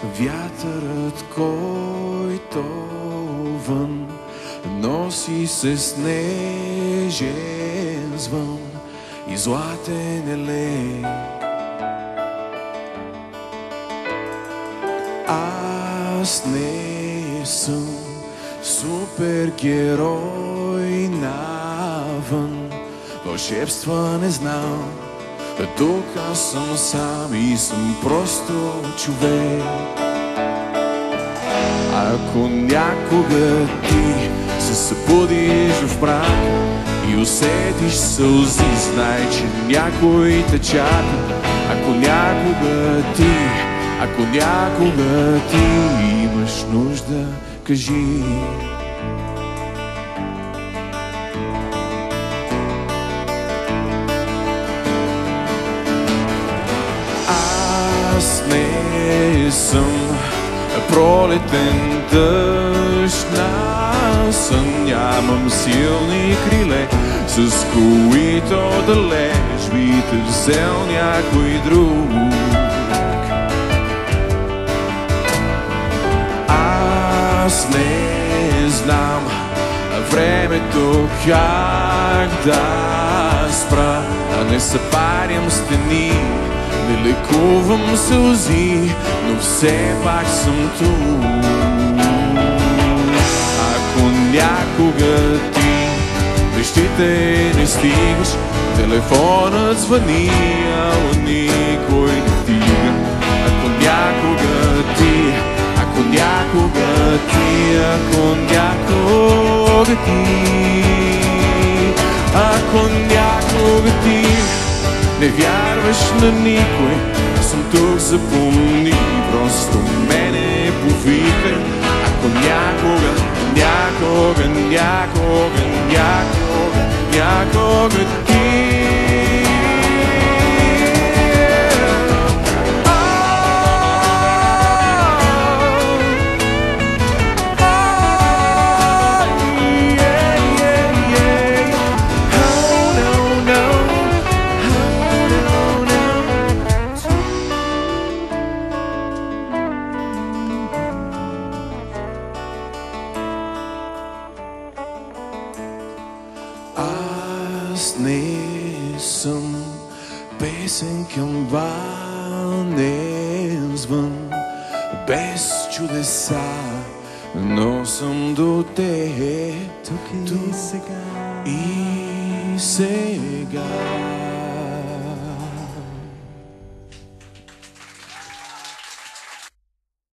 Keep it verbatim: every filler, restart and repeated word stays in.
Вятърът, който вън носи се снежен звън и златен е лек. Аз не съм супергерой навън, вълшебства не знам. Тук аз съм сам и съм просто човек. Ако някога ти се събудиш в мрак и усетиш сълзи, знай, че някой те чака. Ако някога ти, ако някога ти имаш нужда, кажи. Аз не съм пролетен дъжд на сън, нямам силни криле, с които далеч би те взел някой друг. Аз не знам времето как да спра, а не съпарям стени, не лекувам сълзи, но все пак съм тук. Ако някога ти вещите не стигаш, телефонът звъни, ала никой не вдига. Ако някога ти, ако някога ти, ако някога ти, ако някога ти не вярваш на никой, аз съм тук, запомни, просто мене повикай. Ако някога, някога, някога, някога, някога ти. Аз не съм песен камбанен звън, без чудеса, но съм до теб тук и сега. И сега.